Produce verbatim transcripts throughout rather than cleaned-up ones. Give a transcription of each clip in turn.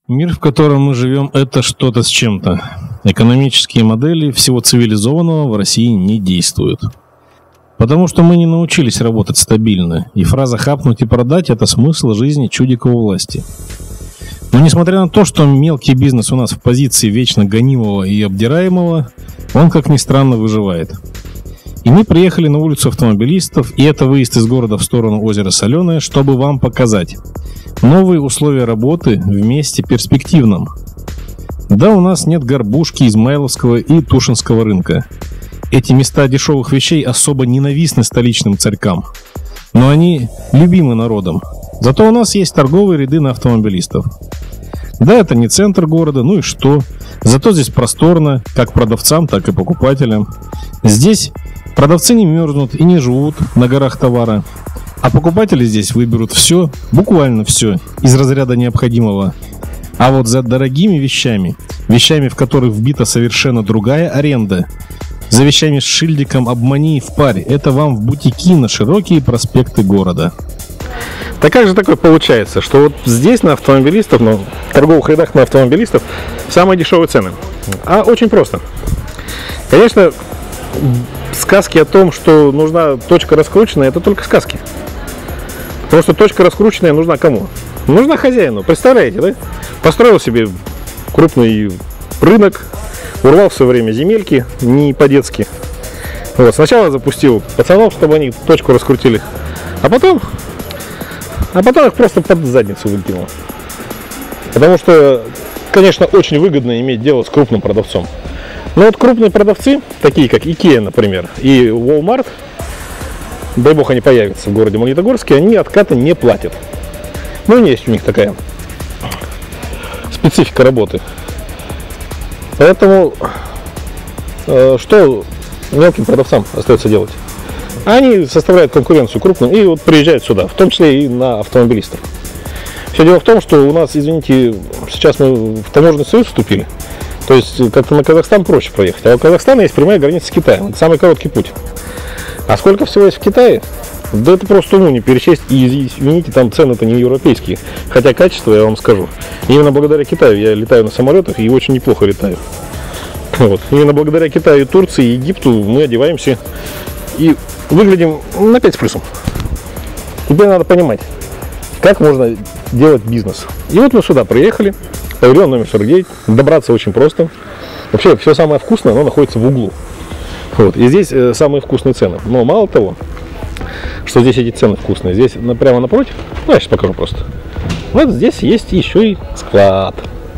Мир, в котором мы живем, это что-то с чем-то. Экономические модели всего цивилизованного в России не действуют. Потому что мы не научились работать стабильно, и фраза «хапнуть и продать» — это смысл жизни чудика у власти. Но несмотря на то, что мелкий бизнес у нас в позиции вечно гонимого и обдираемого, он, как ни странно, выживает. И мы приехали на улицу автомобилистов, и это выезд из города в сторону озера Соленое, чтобы вам показать новые условия работы в месте перспективном. Да, у нас нет Горбушки, Измайловского и Тушинского рынка. Эти места дешевых вещей особо ненавистны столичным царькам, но они любимы народом. Зато у нас есть торговые ряды на автомобилистов. Да, это не центр города, ну и что? Зато здесь просторно, как продавцам, так и покупателям. Здесь продавцы не мерзнут и не живут на горах товара, а покупатели здесь выберут все, буквально все, из разряда необходимого. А вот за дорогими вещами, вещами, в которых вбита совершенно другая аренда, за вещами с шильдиком «Обмани и впарь», это вам в бутики на широкие проспекты города. Так как же такое получается, что вот здесь на автомобилистов, ну, в торговых рядах на автомобилистов самые дешевые цены? А очень просто. Конечно, сказки о том, что нужна точка раскрученная, это только сказки. Потому что точка раскрученная нужна кому? Нужна хозяину. Представляете, да? Построил себе крупный рынок, урвал в свое время земельки, не по-детски. Вот. Сначала запустил пацанов, чтобы они точку раскрутили, а потом, а потом их просто под задницу выкинул. Потому что, конечно, очень выгодно иметь дело с крупным продавцом. Но вот крупные продавцы, такие как Икеа, например, и Walmart, дай бог они появятся в городе Магнитогорске, они откаты не платят. Ну, есть у них такая специфика работы. Поэтому э, что мелким продавцам остается делать? Они составляют конкуренцию крупным и вот приезжают сюда, в том числе и на автомобилистов. Все дело в том, что у нас, извините, сейчас мы в таможенный союз вступили. То есть как-то на Казахстан проще проехать. А у Казахстана есть прямая граница с Китаем. Это самый короткий путь. А сколько всего есть в Китае? Да это просто уму не перечесть. И извините, там цены-то не европейские. Хотя качество, я вам скажу. Именно благодаря Китаю я летаю на самолетах и очень неплохо летаю. Вот. Именно благодаря Китаю, Турции и Египту мы одеваемся и выглядим на пять с плюсом. Теперь надо понимать, как можно делать бизнес. И вот мы сюда приехали. Павильон номер сорок девять. Добраться очень просто. Вообще, все самое вкусное, оно находится в углу. Вот. И здесь э, самые вкусные цены. Но мало того, что здесь эти цены вкусные, здесь на, прямо напротив, ну я сейчас покажу просто. Вот здесь есть еще и склад.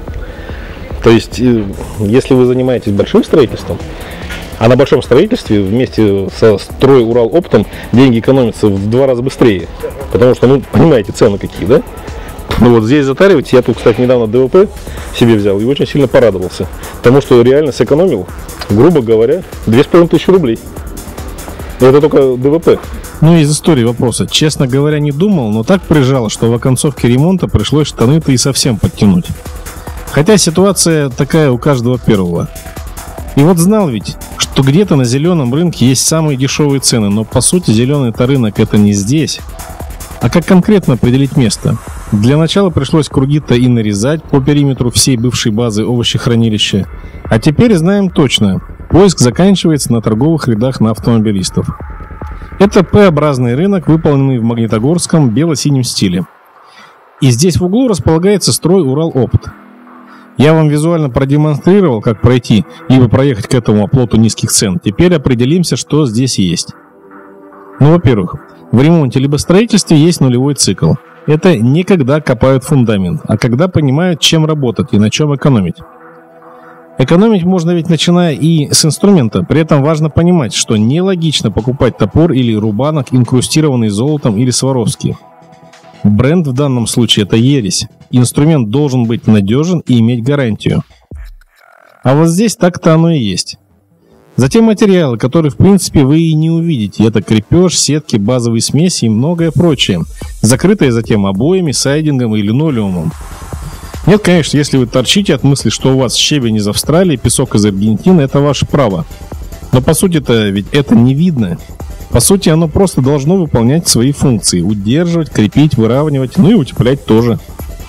То есть, э, если вы занимаетесь большим строительством, а на большом строительстве вместе со Строй Урал Оптом деньги экономятся в два раза быстрее. Потому что, ну, понимаете, цены какие, да? Ну вот здесь затаривать, я тут, кстати, недавно ДВП себе взял и очень сильно порадовался. Потому что реально сэкономил, грубо говоря, две с половиной тысячи рублей. И это только ДВП. Ну, из истории вопроса. Честно говоря, не думал, но так прижало, что в оконцовке ремонта пришлось штаны-то и совсем подтянуть. Хотя ситуация такая у каждого первого. И вот знал ведь, что где-то на зеленом рынке есть самые дешевые цены, но по сути зеленый-то рынок это не здесь. А как конкретно определить место? Для начала пришлось круги-то и нарезать по периметру всей бывшей базы овощехранилища. А теперь знаем точно, поиск заканчивается на торговых рядах на автомобилистов. Это П-образный рынок, выполненный в магнитогорском бело-синем стиле. И здесь в углу располагается Строй Урал Опт. Я вам визуально продемонстрировал, как пройти, либо проехать к этому оплоту низких цен. Теперь определимся, что здесь есть. Ну, во-первых, в ремонте либо строительстве есть нулевой цикл. Это не когда копают фундамент, а когда понимают, чем работать и на чем экономить. Экономить можно ведь начиная и с инструмента. При этом важно понимать, что нелогично покупать топор или рубанок, инкрустированный золотом или Сваровски. Бренд в данном случае это ересь. Инструмент должен быть надежен и иметь гарантию. А вот здесь так-то оно и есть. Затем материалы, которые в принципе вы и не увидите. Это крепеж, сетки, базовые смеси и многое прочее. Закрытые затем обоями, сайдингом и линолеумом. Нет, конечно, если вы торчите от мысли, что у вас щебень из Австралии, песок из Аргентины, это ваше право. Но по сути-то ведь это не видно. По сути, оно просто должно выполнять свои функции. Удерживать, крепить, выравнивать, ну и утеплять тоже.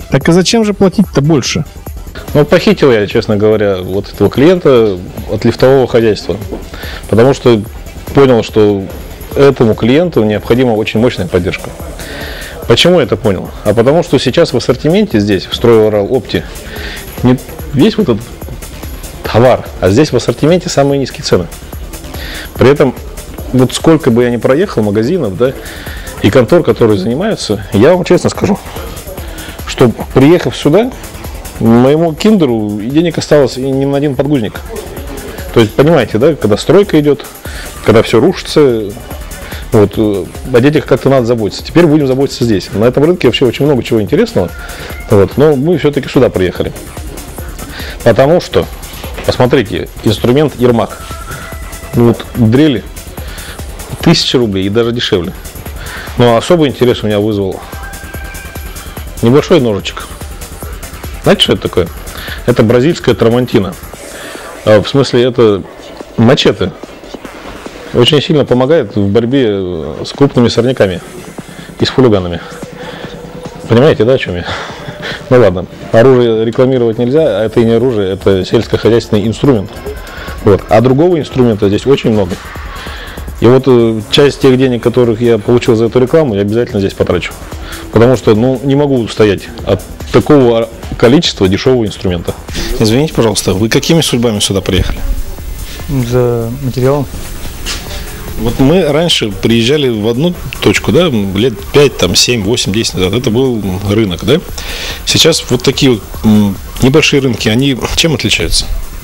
Так и зачем же платить-то больше? Ну, похитил я, честно говоря, вот этого клиента от лифтового хозяйства. Потому что понял, что этому клиенту необходима очень мощная поддержка. Почему я это понял? А потому что сейчас в ассортименте здесь, в Стройуралопте, не весь вот этот товар, а здесь в ассортименте самые низкие цены. При этом, вот сколько бы я ни проехал магазинов, да, и контор, которые занимаются, я вам честно скажу, что приехав сюда, моему киндеру денег осталось и не на один подгузник. То есть, понимаете, да, когда стройка идет, когда все рушится, вот, о детях как-то надо заботиться. Теперь будем заботиться здесь. На этом рынке вообще очень много чего интересного, вот, но мы все-таки сюда приехали. Потому что, посмотрите, инструмент Ермак. Вот дрели тысяча рублей и даже дешевле. Но особый интерес у меня вызвал небольшой ножичек. Знаете, что это такое? Это бразильская трамантина. В смысле, это мачете. Очень сильно помогает в борьбе с крупными сорняками и с хулиганами. Понимаете, да, о чем я? Ну ладно, оружие рекламировать нельзя, а это и не оружие, это сельскохозяйственный инструмент. Вот. А другого инструмента здесь очень много. И вот часть тех денег, которых я получил за эту рекламу, я обязательно здесь потрачу. Потому что, ну, не могу устоять от такого количества дешевого инструмента. Извините, пожалуйста, вы какими судьбами сюда приехали? За материалом. Вот мы раньше приезжали в одну точку, да, лет пять, там, семь, восемь, десять назад. Это был рынок, да? Сейчас вот такие вот небольшие рынки, они чем отличаются?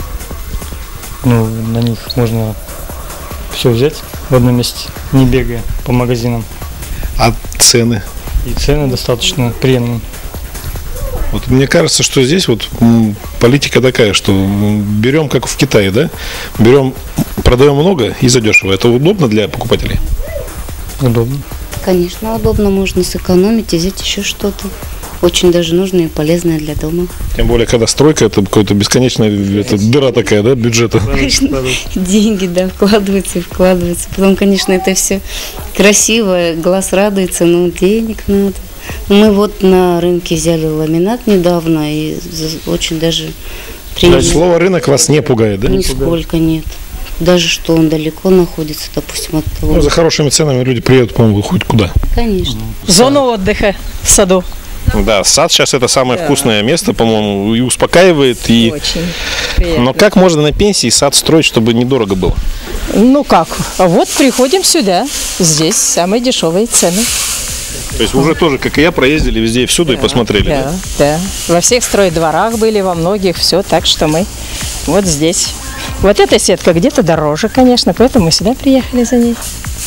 Ну, на них можно все взять в одном месте, не бегая по магазинам. А цены? И цены достаточно приемлемые. Вот мне кажется, что здесь вот политика такая, что берем, как в Китае, да? Берем, продаем много и задешево. Это удобно для покупателей? Удобно. Конечно, удобно. Можно сэкономить и взять еще что-то. Очень даже нужное и полезное для дома. Тем более, когда стройка, это какая-то бесконечная это дыра такая, да, бюджета. Конечно, деньги, да, вкладываются и вкладываются. Потом, конечно, это все красиво, глаз радуется, но денег надо. Мы вот на рынке взяли ламинат недавно и очень даже приятно. То есть слово рынок вас не пугает, да? Нисколько нет. Даже что он далеко находится, допустим, от того. Ну, за хорошими ценами люди приедут, по-моему, хоть куда. Конечно. Зону отдыха в саду. Да, сад сейчас это самое Да. вкусное место, по-моему, и успокаивает. И... Очень приятно. Но как можно на пенсии сад строить, чтобы недорого было? Ну как? Вот приходим сюда. Здесь самые дешевые цены. То есть уже тоже, как и я, проездили везде и всюду и посмотрели, да? Да, да. Во всех стройдворах были, во многих, все. Так что мы вот здесь. Вот эта сетка где-то дороже, конечно, поэтому мы сюда приехали за ней.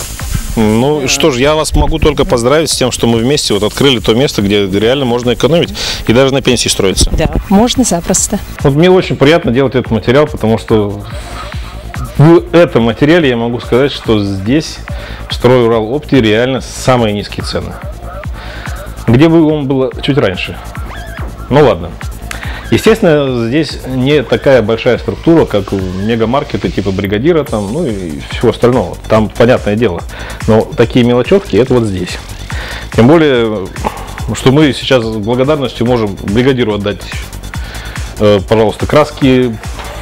Ну что ж, я вас могу только поздравить с тем, что мы вместе вот открыли то место, где реально можно экономить и даже на пенсии строиться. Да, можно запросто. Вот мне очень приятно делать этот материал, потому что в этом материале я могу сказать, что здесь, в Стройуралопте, реально самые низкие цены. Где бы он был чуть раньше? Ну ладно. Естественно, здесь не такая большая структура, как мегамаркеты типа Бригадира, там, ну и всего остального. Там понятное дело. Но такие мелочевки это вот здесь. Тем более, что мы сейчас с благодарностью можем Бригадиру отдать, э, пожалуйста, краски,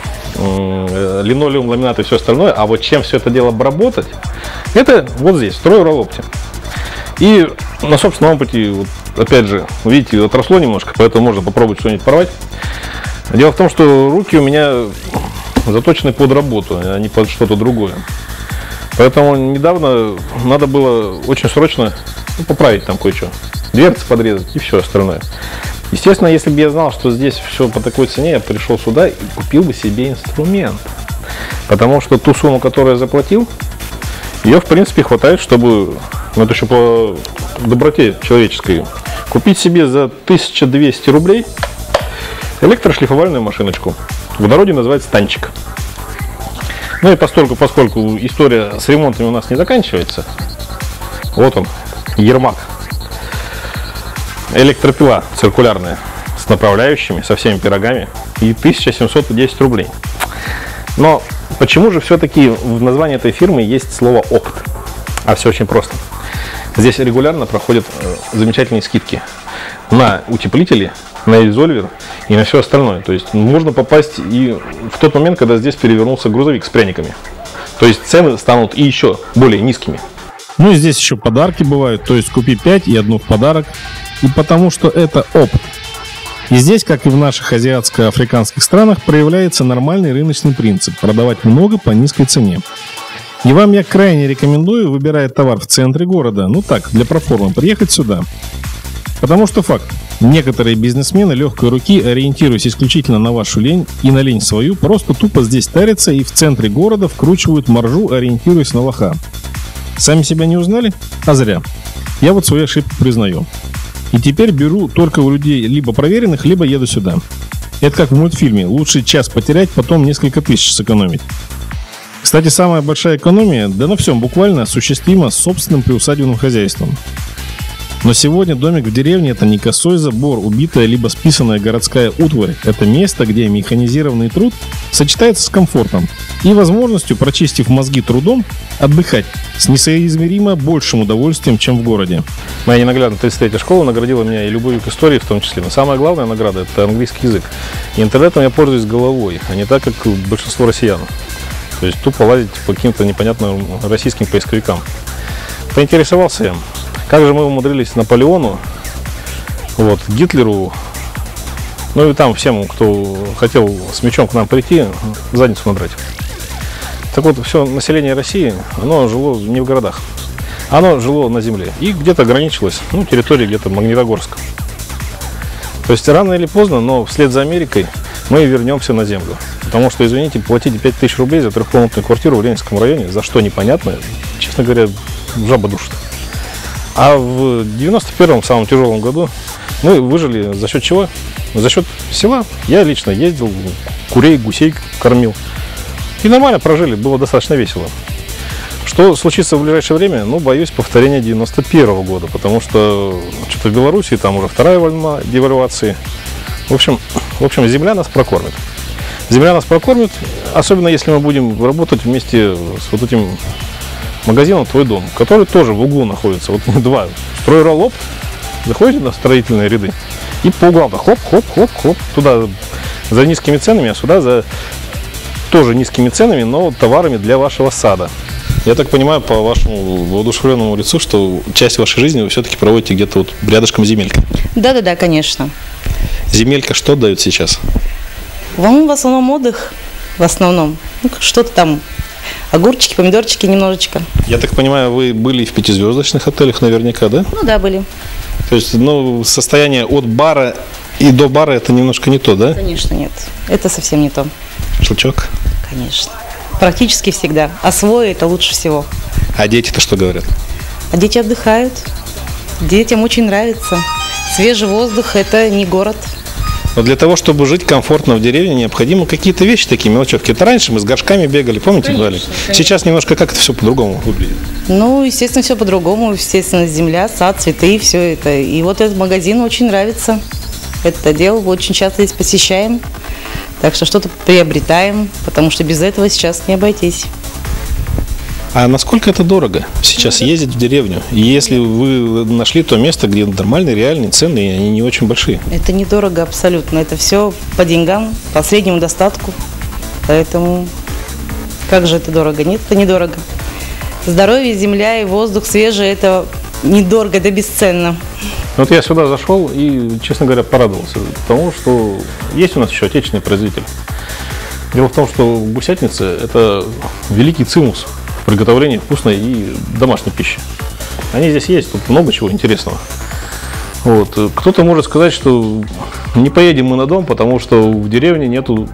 э, линолеум, ламинат и все остальное. А вот чем все это дело обработать, это вот здесь, в Стройуралопте. И на собственном опыте, вот, опять же, видите, отросло немножко, поэтому можно попробовать что-нибудь порвать. Дело в том, что руки у меня заточены под работу, а не под что-то другое. Поэтому недавно надо было очень срочно ну, поправить там кое-что. Дверцы подрезать и все остальное. Естественно, если бы я знал, что здесь все по такой цене, я пришел сюда и купил бы себе инструмент. Потому что ту сумму, которую я заплатил, ее, в принципе, хватает, чтобы, ну это еще по доброте человеческой, купить себе за тысячу двести рублей электрошлифовальную машиночку. В народе называется танчик. Ну и поскольку, поскольку история с ремонтами у нас не заканчивается, вот он, Ермак. Электропила циркулярная с направляющими, со всеми пирогами и тысяча семьсот десять рублей. Но почему же все-таки в названии этой фирмы есть слово «опт»? А все очень просто. Здесь регулярно проходят замечательные скидки. на утеплители, на изольвер и на все остальное. То есть можно попасть и в тот момент, когда здесь перевернулся грузовик с пряниками. То есть цены станут и еще более низкими. Ну и здесь еще подарки бывают, то есть купи пять и одну в подарок. И потому что это опыт. И здесь, как и в наших азиатско-африканских странах, проявляется нормальный рыночный принцип – продавать много по низкой цене. И вам я крайне рекомендую, выбирая товар в центре города, ну так, для проформы, приехать сюда. Потому что факт, некоторые бизнесмены легкой руки, ориентируясь исключительно на вашу лень и на лень свою, просто тупо здесь тарятся и в центре города вкручивают маржу, ориентируясь на лоха. Сами себя не узнали? А зря. Я вот свою ошибку признаю. И теперь беру только у людей либо проверенных, либо еду сюда. Это как в мультфильме. Лучше час потерять, потом несколько тысяч сэкономить. Кстати, самая большая экономия, да на всем буквально, осуществима с собственным приусадебным хозяйством. Но сегодня домик в деревне – это не косой забор, убитая либо списанная городская утварь. Это место, где механизированный труд сочетается с комфортом и возможностью, прочистив мозги трудом, отдыхать с несоизмеримо большим удовольствием, чем в городе. Моя ненаглядная тридцать третья школа наградила меня и любовью к истории в том числе. Но самая главная награда – это английский язык. И интернетом я пользуюсь головой, а не так, как большинство россиян. То есть тупо лазить по каким-то непонятным российским поисковикам. Поинтересовался я, как же мы умудрились Наполеону, вот, Гитлеру, ну и там всем, кто хотел с мечом к нам прийти, задницу надрать. Так вот, все население России, оно жило не в городах, оно жило на земле и где-то ограничилось, ну, территория где-то Магнитогорск. То есть рано или поздно, но вслед за Америкой мы вернемся на землю. Потому что, извините, платите пять тысяч рублей за трехкомнатную квартиру в Ленинском районе, за что непонятно, честно говоря, жаба душит. А в девяносто первом, самом тяжелом году, мы выжили за счет чего? За счет села. Я лично ездил, курей, гусей кормил. И нормально прожили, было достаточно весело. Что случится в ближайшее время? Ну, боюсь повторения девяносто первого года, потому что что-то в Беларуси, там уже вторая волна девальвации. В общем, в общем, земля нас прокормит. Земля нас прокормит, особенно если мы будем работать вместе с вот этим магазином «Твой дом», который тоже в углу находится. Вот два. Стройролоп, заходите на строительные ряды и по углам-то хлоп-хлоп-хлоп-хлоп туда за низкими ценами, а сюда за тоже низкими ценами, но товарами для вашего сада. Я так понимаю по вашему воодушевленному лицу, что часть вашей жизни вы все-таки проводите где-то вот рядышком с земелькой. Да-да-да, конечно. Земелька что дает сейчас? Вам в основном отдых, в основном. Ну, что-то там, огурчики, помидорчики немножечко. Я так понимаю, вы были в пятизвездочных отелях наверняка, да? Ну да, были. То есть, ну, состояние от бара и до бара это немножко не то, да? Конечно, нет. Это совсем не то. Шашлычок? Конечно. Практически всегда. А свой это лучше всего. А дети-то что говорят? А дети отдыхают. Детям очень нравится. Свежий воздух – это не город. Но для того, чтобы жить комфортно в деревне, необходимы какие-то вещи, такие мелочевки. Это раньше мы с горшками бегали, помните? Конечно, Вали? конечно. Сейчас немножко как это все по-другому выглядит. Ну, естественно, все по-другому. Естественно, земля, сад, цветы, все это. И вот этот магазин очень нравится. Это дело очень часто здесь посещаем. Так что что-то приобретаем, потому что без этого сейчас не обойтись. А насколько это дорого сейчас ездить в деревню? И если вы нашли то место, где нормальные, реальные цены, и они не очень большие? Это недорого абсолютно. Это все по деньгам, по среднему достатку. Поэтому как же это дорого? Нет, это недорого. Здоровье, земля и воздух свежий – это недорого, это бесценно. Вот я сюда зашел и, честно говоря, порадовался, потому что есть у нас еще отечественный производитель. Дело в том, что гусятница – это великий цимус в приготовлении вкусной и домашней пищи. Они здесь есть, тут много чего интересного. Вот. Кто-то может сказать, что не поедем мы на дом, потому что в деревне нету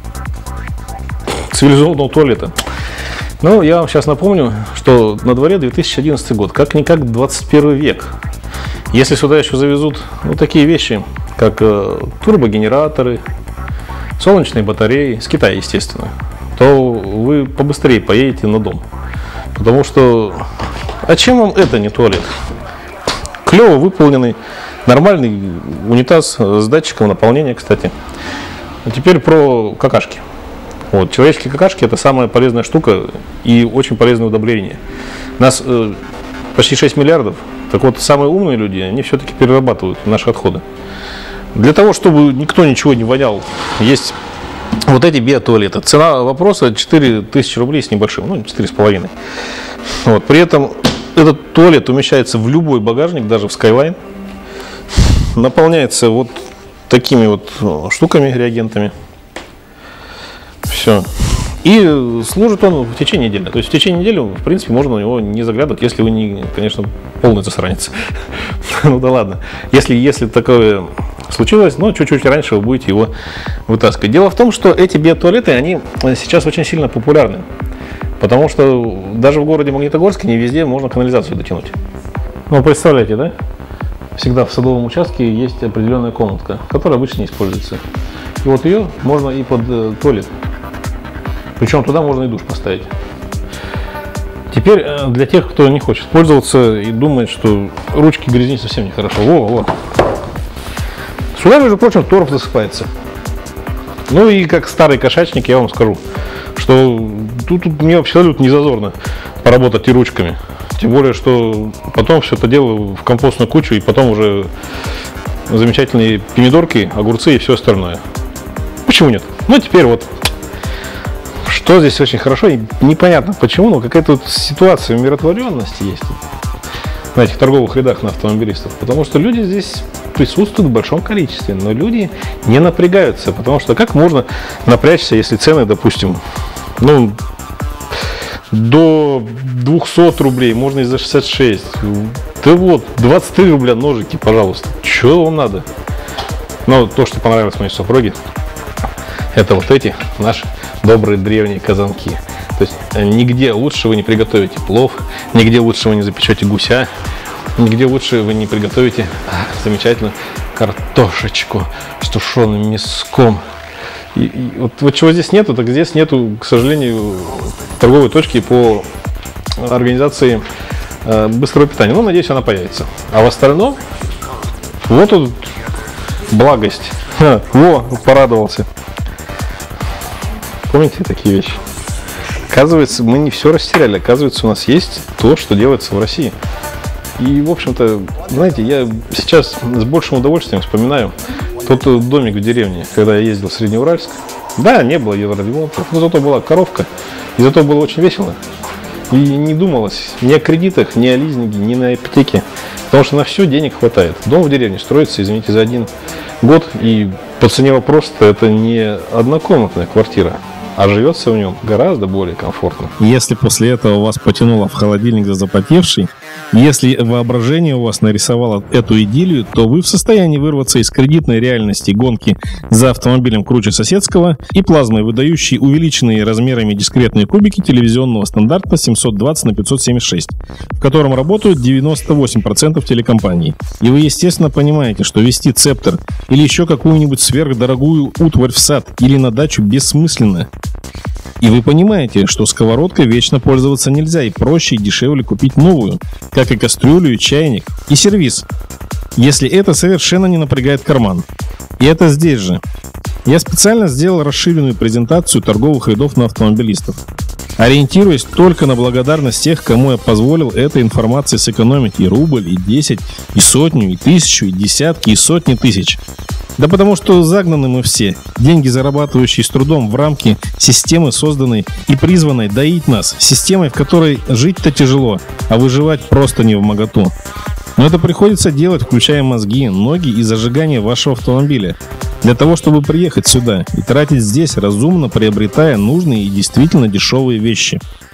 цивилизованного туалета. Но я вам сейчас напомню, что на дворе две тысячи одиннадцатый год, как-никак двадцать первый век. Если сюда еще завезут ну, такие вещи, как э, турбогенераторы, солнечные батареи, с Китая, естественно, то вы побыстрее поедете на дом. Потому что, а чем вам это не туалет? Клево выполненный, нормальный унитаз с датчиком наполнения, кстати. А теперь про какашки. Вот, человеческие какашки – это самая полезная штука и очень полезное удобрение. Нас э, почти шесть миллиардов, Так вот, самые умные люди, они все-таки перерабатывают наши отходы. Для того, чтобы никто ничего не вонял, есть вот эти биотуалеты. Цена вопроса четыре тысячи рублей с небольшим, ну, четыре с половиной. Вот. При этом этот туалет умещается в любой багажник, даже в Skyline. Наполняется вот такими вот штуками, реагентами. Все. И служит он в течение недели. То есть в течение недели, в принципе, можно на него не заглядывать, если вы не, конечно, полный засранец. Ну да ладно. Если, если такое случилось, ну, чуть-чуть раньше вы будете его вытаскивать. Дело в том, что эти биотуалеты, они сейчас очень сильно популярны. Потому что даже в городе Магнитогорске не везде можно канализацию дотянуть. Ну, представляете, да? Всегда в садовом участке есть определенная комнатка, которая обычно не используется. И вот ее можно и под э, туалет. Причем туда можно и душ поставить. Теперь э, для тех, кто не хочет пользоваться и думает, что ручки грязнить совсем нехорошо. Во, во. Сюда, между прочим, торф засыпается. Ну и как старый кошачник я вам скажу, что тут, тут мне абсолютно не зазорно поработать и ручками. Тем более, что потом все это дело в компостную кучу, и потом уже замечательные помидорки, огурцы и все остальное. Почему нет? Ну, теперь вот, что здесь очень хорошо, непонятно почему, но какая-то вот ситуация умиротворенности есть на этих торговых рядах на автомобилистов. Потому что люди здесь присутствуют в большом количестве, но люди не напрягаются. Потому что как можно напрячься, если цены, допустим, ну, до двухсот рублей, можно и за шестьдесят шесть. Да вот, двадцать три рубля ножики, пожалуйста. Чего вам надо? Ну, то, что понравилось моей супруге, это вот эти наши добрые древние казанки. То есть нигде лучше вы не приготовите плов, нигде лучше вы не запечете гуся, нигде лучше вы не приготовите а, замечательную картошечку с тушеным мяском. И, и вот, вот чего здесь нету, так здесь нету, к сожалению, торговой точки по организации э, быстрого питания. Ну, надеюсь, она появится. А в остальном, вот тут благость. Ха, во, порадовался. Помните такие вещи? Оказывается, мы не все растеряли. Оказывается, у нас есть то, что делается в России. И, в общем-то, знаете, я сейчас с большим удовольствием вспоминаю тот домик в деревне, когда я ездил в Среднеуральск. Да, не было евроремонтов, но зато была коровка, и зато было очень весело. И не думалось ни о кредитах, ни о лизинге, ни на ипотеке, потому что на все денег хватает. Дом в деревне строится, извините, за один год, и по цене вопроса это не однокомнатная квартира, а живется в нем гораздо более комфортно. Если после этого вас потянуло в холодильник за запотевший, если воображение у вас нарисовало эту идиллию, то вы в состоянии вырваться из кредитной реальности гонки за автомобилем круче соседского и плазмой, выдающей увеличенные размерами дискретные кубики телевизионного стандарта семьсот двадцать на пятьсот семьдесят шесть, в котором работают девяносто восемь процентов телекомпаний. И вы, естественно, понимаете, что вести Цептер или еще какую-нибудь сверхдорогую утварь в сад или на дачу бессмысленно. И вы понимаете, что сковородкой вечно пользоваться нельзя, и проще и дешевле купить новую, как и кастрюлю, и чайник, и сервиз, если это совершенно не напрягает карман. И это здесь же. Я специально сделал расширенную презентацию торговых рядов на автомобилистов, ориентируясь только на благодарность тех, кому я позволил этой информацией сэкономить и рубль, и десять, и сотню, и тысячу, и десятки, и сотни тысяч. Да потому что загнаны мы все, деньги, зарабатывающие с трудом в рамки системы, созданной и призванной доить нас, системой, в которой жить-то тяжело, а выживать просто не вмоготу. Но это приходится делать, включая мозги, ноги и зажигание вашего автомобиля, для того, чтобы приехать сюда и тратить здесь, разумно приобретая нужные и действительно дешевые вещи.